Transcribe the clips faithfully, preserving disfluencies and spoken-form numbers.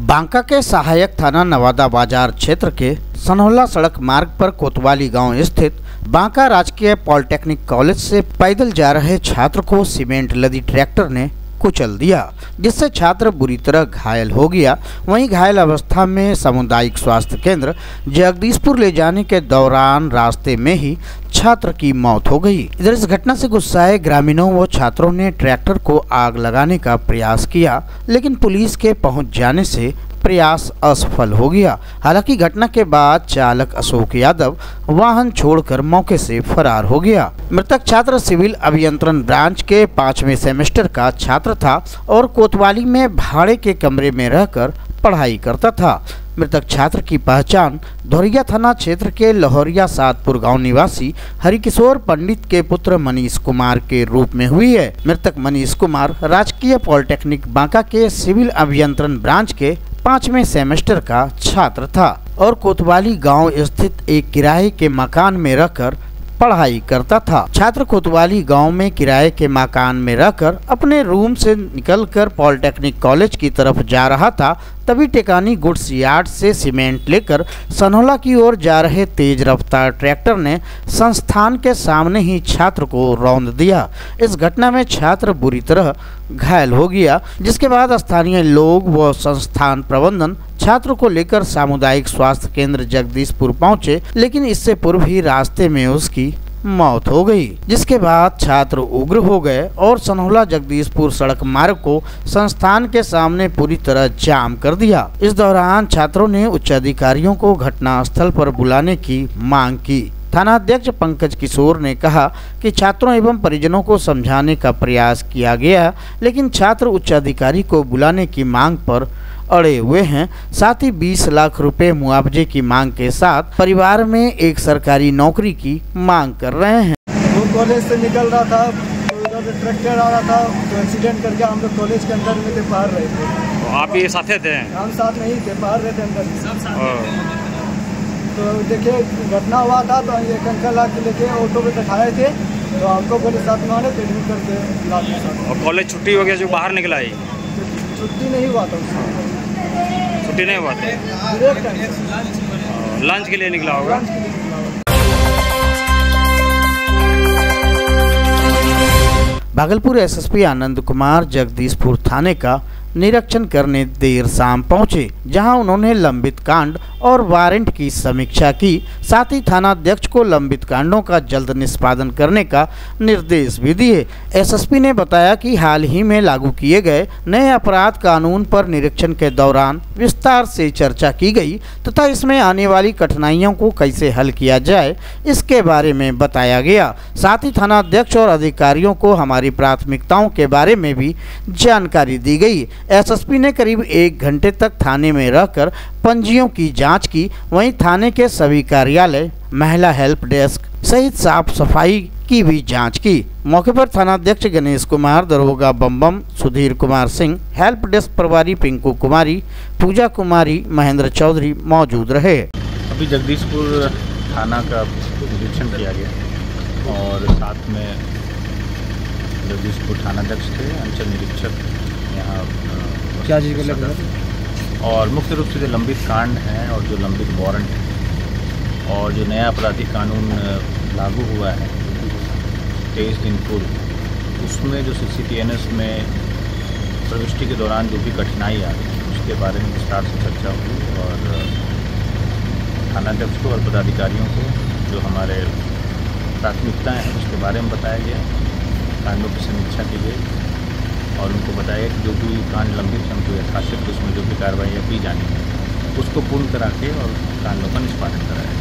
बांका के सहायक थाना नवादा बाजार क्षेत्र के सनौला सड़क मार्ग पर कोतवाली गांव स्थित बांका राजकीय पॉलिटेक्निक कॉलेज से पैदल जा रहे छात्र को सीमेंट लदी ट्रैक्टर ने कुचल दिया, जिससे छात्र बुरी तरह घायल हो गया। वहीं घायल अवस्था में सामुदायिक स्वास्थ्य केंद्र जगदीशपुर ले जाने के दौरान रास्ते में ही छात्र की मौत हो गई। इधर इस घटना से गुस्साए ग्रामीणों व छात्रों ने ट्रैक्टर को आग लगाने का प्रयास किया, लेकिन पुलिस के पहुंच जाने से प्रयास असफल हो गया। हालांकि घटना के बाद चालक अशोक यादव वाहन छोड़कर मौके से फरार हो गया। मृतक छात्र सिविल अभियंत्रण ब्रांच के पांचवें सेमेस्टर का छात्र था और कोतवाली में भाड़े के कमरे में रहकर पढ़ाई करता था। मृतक छात्र की पहचान धोरिया थाना क्षेत्र के लहौरिया सातपुर गांव निवासी हरिकिशोर पंडित के पुत्र मनीष कुमार के रूप में हुई है। मृतक मनीष कुमार राजकीय पॉलिटेक्निक बांका के सिविल अभियंत्रण ब्रांच के पांचवें सेमेस्टर का छात्र था और कोतवाली गांव स्थित एक किराए के मकान में रहकर पढ़ाई करता था। छात्र कोतवाली गांव में किराए के मकान में रहकर अपने रूम से निकलकर पॉलिटेक्निक कॉलेज की तरफ जा रहा था, तभी टेकानी गुड्स यार्ड से सीमेंट लेकर सनौला की ओर जा रहे तेज रफ्तार ट्रैक्टर ने संस्थान के सामने ही छात्र को रौंद दिया। इस घटना में छात्र बुरी तरह घायल हो गया, जिसके बाद स्थानीय लोग व संस्थान प्रबंधन छात्र को लेकर सामुदायिक स्वास्थ्य केंद्र जगदीशपुर पहुंचे, लेकिन इससे पूर्व ही रास्ते में उसकी मौत हो गई, जिसके बाद छात्र उग्र हो गए और सनौला जगदीशपुर सड़क मार्ग को संस्थान के सामने पूरी तरह जाम कर दिया। इस दौरान छात्रों ने उच्च अधिकारियों को घटनास्थल पर बुलाने की मांग की। थानाध्यक्ष पंकज किशोर ने कहा कि छात्रों एवं परिजनों को समझाने का प्रयास किया गया, लेकिन छात्र उच्च अधिकारी को बुलाने की मांग पर अड़े हुए हैं। साथ ही बीस लाख रुपए मुआवजे की मांग के साथ परिवार में एक सरकारी नौकरी की मांग कर रहे हैं। वो कॉलेज से निकल रहा था, उधर ट्रैक्टर आ रहा था, तो एक्सीडेंट करके हम लोग कॉलेज के अंदर में थे, बाहर रहे थे। तो आप ये साथे थे? हम साथ नहीं थे, बाहर रहे थे अंदर। तो देखिए घटना हुआ था, तो एक अंकल आके लेके ऑटो पे बैठाए थे, तो हमको बोले साथ में आने, तो एडमिट करके। और कॉलेज छुट्टी हो गया जो बाहर निकला है? छुट्टी नहीं हुआ था, छुट्टी नहीं हुआ था, लंच के लिए निकला होगा। भागलपुर एसएसपी आनंद कुमार जगदीशपुर थाने का निरीक्षण करने देर शाम पहुंचे, जहां उन्होंने लंबित कांड और वारंट की समीक्षा की। साथ ही थानाध्यक्ष को लंबित कांडों का जल्द निष्पादन करने का निर्देश भी दिए। एसएसपी ने बताया कि हाल ही में लागू किए गए नए अपराध कानून पर निरीक्षण के दौरान विस्तार से चर्चा की गई तथा इसमें आने वाली कठिनाइयों को कैसे हल किया जाए इसके बारे में बताया गया। साथ ही थानाध्यक्ष और अधिकारियों को हमारी प्राथमिकताओं के बारे में भी जानकारी दी गई। एसएसपी ने करीब एक घंटे तक थाने में रहकर पंजियों की जांच की। वहीं थाने के सभी कार्यालय, महिला हेल्प डेस्क सहित साफ सफाई की भी जांच की। मौके पर थानाध्यक्ष गणेश कुमार, दरोगा बम्बम, सुधीर कुमार सिंह, हेल्प डेस्क प्रभारी पिंकू कुमारी, पूजा कुमारी, महेंद्र चौधरी मौजूद रहे। अभी जगदीशपुर थाना का निरीक्षण किया गया और साथ में जगदीशपुर थानाध्यक्ष थे, अंचल निरीक्षक यहाँ क्या चीज़ को लेकर, और मुख्य रूप से जो लंबित कांड हैं और जो लंबित वारंट हैं और जो नया आपराधिक कानून लागू हुआ है तेईस दिन पूर्व, उसमें जो C C T N S में प्रविष्टि के दौरान जो भी कठिनाई आ रही उसके बारे में विस्तार से चर्चा हुई और थानाध्यक्ष को और पदाधिकारियों को जो हमारे प्राथमिकताएँ हैं उसके बारे में बताया गया, कांडों की समीक्षा की गई और उनको बताया कि जो भी कांड लंबित हैं उनको यथाशीघ्र उसमें जो भी कार्रवाइयाँ की जानी है उसको पूर्ण करा के और कांडों का निष्पादन कराया।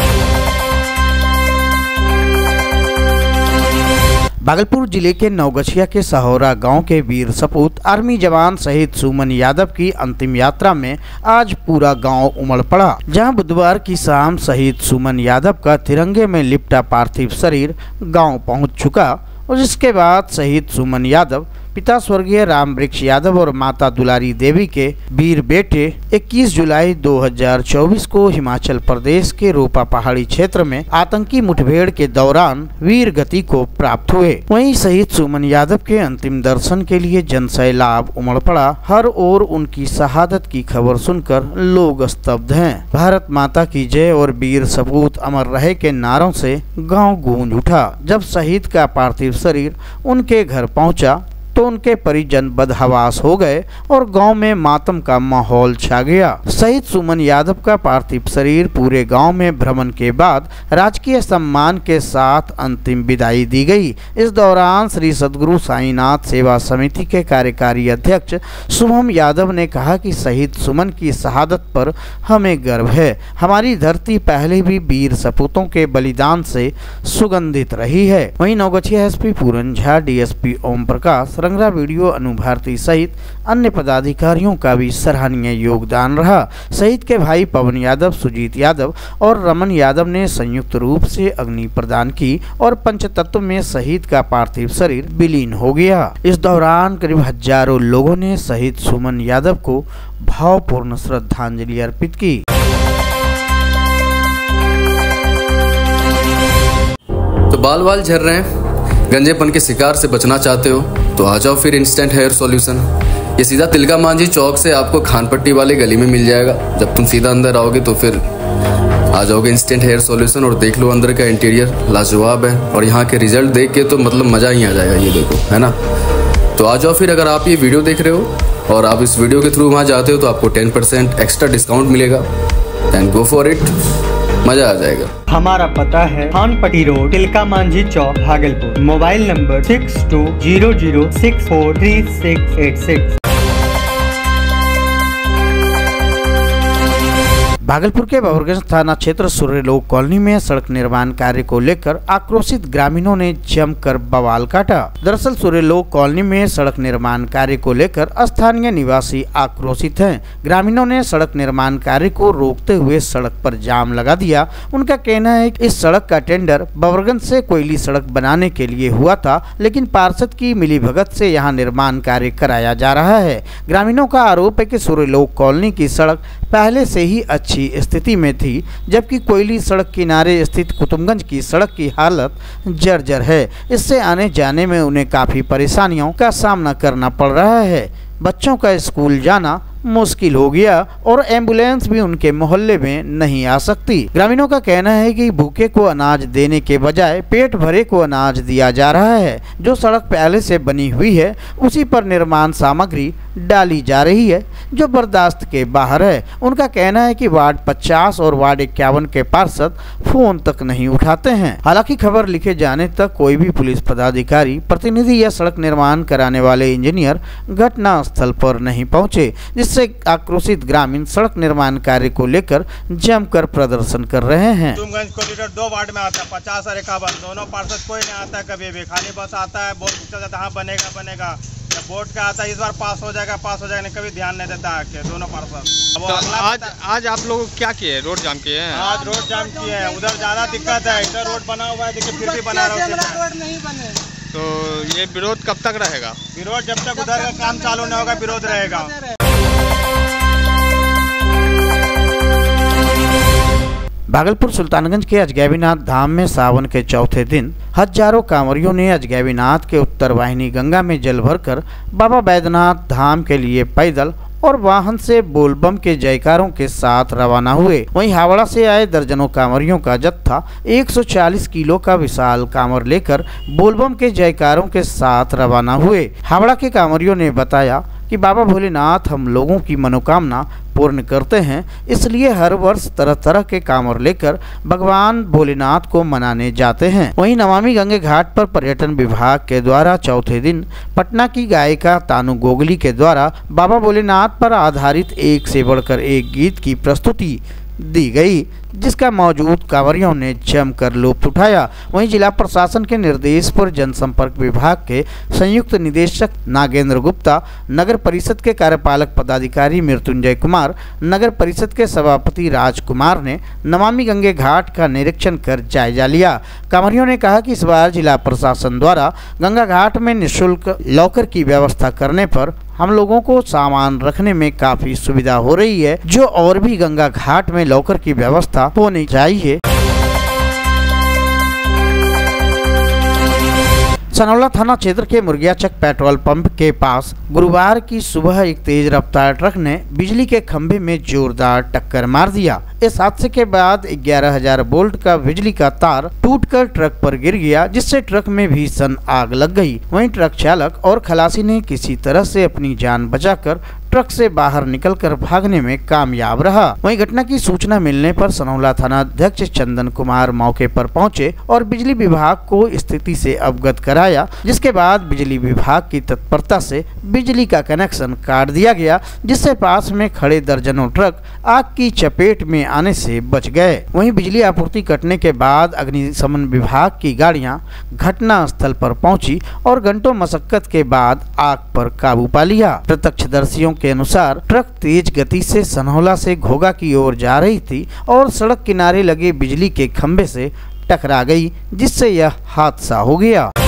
भागलपुर जिले के नवगछिया के सहोरा गांव के वीर सपूत आर्मी जवान शहीद सुमन यादव की अंतिम यात्रा में आज पूरा गांव उमड़ पड़ा, जहां बुधवार की शाम शहीद सुमन यादव का तिरंगे में लिपटा पार्थिव शरीर गांव पहुंच चुका और जिसके बाद शहीद सुमन यादव पिता स्वर्गीय राम वृक्ष यादव और माता दुलारी देवी के वीर बेटे इक्कीस जुलाई दो हज़ार चौबीस को हिमाचल प्रदेश के रोपा पहाड़ी क्षेत्र में आतंकी मुठभेड़ के दौरान वीर गति को प्राप्त हुए। वहीं शहीद सुमन यादव के अंतिम दर्शन के लिए जनसैलाब उमड़ पड़ा। हर ओर उनकी शहादत की खबर सुनकर लोग स्तब्ध हैं। भारत माता की जय और वीर सपूत अमर रहे के नारों से गांव गूंज उठा। जब शहीद का पार्थिव शरीर उनके घर पहुंचा तो उनके परिजन बदहवास हो गए और गांव में मातम का माहौल छा गया। शहीद सुमन यादव का पार्थिव शरीर पूरे गांव में भ्रमण के बाद राजकीय सम्मान के साथ अंतिम विदाई दी गई। इस दौरान श्री सद्गुरु साईनाथ सेवा समिति के कार्यकारी अध्यक्ष शुभम यादव ने कहा कि शहीद सुमन की शहादत पर हमें गर्व है। हमारी धरती पहले भी वीर सपूतों के बलिदान से सुगंधित रही है। वहीं Naugachhia SP Puran Jha, DSP Om Prakash, Rangra BDO Anubharti सहित अन्य पदाधिकारियों का भी सराहनीय योगदान रहा। शहीद के भाई पवन यादव, सुजीत यादव और रमन यादव ने संयुक्त रूप से अग्नि प्रदान की और पंचतत्व में शहीद का पार्थिव शरीर विलीन हो गया। इस दौरान करीब हजारों लोगों ने शहीद सुमन यादव को भावपूर्ण श्रद्धांजलि अर्पित की। तो बाल बाल झड़ रहे हैं, गंजेपन के शिकार से बचना चाहते हो तो आ जाओ फिर इंस्टेंट हेयर सॉल्यूशन। ये सीधा तिलका मांझी चौक से आपको खान पट्टी वाले गली में मिल जाएगा। जब तुम सीधा अंदर आओगे तो फिर आ जाओगे इंस्टेंट हेयर सॉल्यूशन और देख लो अंदर का इंटीरियर लाजवाब है। और यहाँ के रिजल्ट देख के तो मतलब मज़ा ही आ जाएगा। ये देखो, है ना। तो आ जाओ फिर। अगर आप ये वीडियो देख रहे हो और आप इस वीडियो के थ्रू वहाँ जाते हो तो आपको टेन परसेंट एक्स्ट्रा डिस्काउंट मिलेगा। देन गो फॉर इट, मजा आ जाएगा। हमारा पता है Khanpatti road, Tilka Manjhi Chowk, Bhagalpur. Mobile number six two zero zero six four three six eight six. Bhagalpur के बबरगंज थाना क्षेत्र सूर्यलोक कॉलोनी में सड़क निर्माण कार्य को लेकर आक्रोशित ग्रामीणों ने जमकर बवाल काटा। दरअसल सूर्यलोक कॉलोनी में सड़क निर्माण कार्य को लेकर स्थानीय निवासी आक्रोशित हैं। ग्रामीणों ने सड़क निर्माण कार्य को रोकते हुए सड़क पर जाम लगा दिया। उनका कहना है कि इस सड़क का टेंडर बबरगंज से कोयली सड़क बनाने के लिए हुआ था, लेकिन पार्षद की मिलीभगत से यहाँ निर्माण कार्य कराया जा रहा है। ग्रामीणों का आरोप है कि सूर्यलोक कॉलोनी की सड़क पहले से ही अच्छी स्थिति में थी, जबकि कोयली सड़क किनारे स्थित कुतुबगंज की सड़क की हालत जर्जर है। इससे आने जाने में उन्हें काफी परेशानियों का सामना करना पड़ रहा है। बच्चों का स्कूल जाना मुश्किल हो गया और एम्बुलेंस भी उनके मोहल्ले में नहीं आ सकती। ग्रामीणों का कहना है कि भूखे को अनाज देने के बजाय पेट भरे को अनाज दिया जा रहा है। जो सड़क पहले से बनी हुई है उसी पर निर्माण सामग्री डाली जा रही है, जो बर्दाश्त के बाहर है। उनका कहना है कि वार्ड पचास और वार्ड इक्यावन के पार्षद फोन तक नहीं उठाते हैं। हालांकि खबर लिखे जाने तक कोई भी पुलिस पदाधिकारी, प्रतिनिधि या सड़क निर्माण कराने वाले इंजीनियर घटना स्थल पर नहीं पहुंचे, जिससे आक्रोशित ग्रामीण सड़क निर्माण कार्य को लेकर जमकर प्रदर्शन कर रहे हैं। कुतुबगंज कॉरिडोर दो वार्ड में आता है, पचास और इक्यावन, दोनों पार्षद कोई नहीं आता है। कभी भी खाली बस आता है, बोर्ड चल जाता है, हाँ बनेगा बनेगा। जब बोर्ड का आता है इस बार पास हो जाएगा पास हो जाएगा, नहीं कभी ध्यान नहीं देता है दोनों पार्षद। तो आज आज आप लोग क्या किए? रोड जाम किए हैं? आज रोड जाम किए हैं। उधर ज्यादा दिक्कत है, इधर रोड बना हुआ है, देखिए फिर भी बना रहा है। तो ये विरोध कब तक रहेगा? विरोध जब तक उधर का काम चालू नहीं होगा विरोध रहेगा। भागलपुर सुल्तानगंज के अजगैबीनाथ धाम में सावन के चौथे दिन हजारों कांवरियों ने अजगैबीनाथ के उत्तर वाहिनी गंगा में जल भरकर बाबा बैद्यनाथ धाम के लिए पैदल और वाहन से बोलबम के जयकारों के साथ रवाना हुए। वहीं हावड़ा से आए दर्जनों कांवरियों का जत्था एक सौ चालीस किलो का विशाल कांवर लेकर बोलबम के जयकारों के साथ रवाना हुए। हावड़ा के कांवरियों ने बताया कि बाबा भोलेनाथ हम लोगों की मनोकामना पूर्ण करते हैं, इसलिए हर वर्ष तरह तरह के कांवर लेकर भगवान भोलेनाथ को मनाने जाते हैं। वहीं नमामि गंगे घाट पर पर्यटन विभाग के द्वारा चौथे दिन पटना की गायिका तानू गोगली के द्वारा बाबा भोलेनाथ पर आधारित एक से बढ़कर एक गीत की प्रस्तुति दी गई, जिसका मौजूद कांवरियों ने जमकर लुत्फ उठाया। वहीं जिला प्रशासन के निर्देश पर जनसंपर्क विभाग के संयुक्त निदेशक नागेंद्र गुप्ता, नगर परिषद के कार्यपालक पदाधिकारी मृत्युंजय कुमार, नगर परिषद के सभापति राजकुमार ने नमामि गंगे घाट का निरीक्षण कर जायजा लिया। कांवरियों ने कहा कि इस बार जिला प्रशासन द्वारा गंगा घाट में निःशुल्क लॉकर की व्यवस्था करने पर हम लोगों को सामान रखने में काफी सुविधा हो रही है, जो और भी गंगा घाट में लॉकर की व्यवस्था होनी चाहिए। सनौला थाना क्षेत्र के मुर्गियाचक पेट्रोल पंप के पास गुरुवार की सुबह एक तेज रफ्तार ट्रक ने बिजली के खंभे में जोरदार टक्कर मार दिया। इस हादसे के बाद ग्यारह हजार वोल्ट का बिजली का तार टूटकर ट्रक पर गिर गया, जिससे ट्रक में भीषण आग लग गई। वहीं ट्रक चालक और खलासी ने किसी तरह से अपनी जान बचाकर ट्रक से बाहर निकलकर भागने में कामयाब रहा। वहीं घटना की सूचना मिलने पर सनौला थाना अध्यक्ष चंदन कुमार मौके पर पहुंचे और बिजली विभाग को स्थिति से अवगत कराया, जिसके बाद बिजली विभाग की तत्परता से बिजली का कनेक्शन काट दिया गया, जिससे पास में खड़े दर्जनों ट्रक आग की चपेट में आने से बच गए। वहीं बिजली आपूर्ति कटने के बाद अग्निशमन विभाग की गाड़ियां घटना स्थल पर पहुंची और घंटों मशक्कत के बाद आग पर काबू पा लिया। प्रत्यक्षदर्शियों के अनुसार ट्रक तेज गति से सनौला से घोघा की ओर जा रही थी और सड़क किनारे लगे बिजली के खंभे से टकरा गई, जिससे यह हादसा हो गया।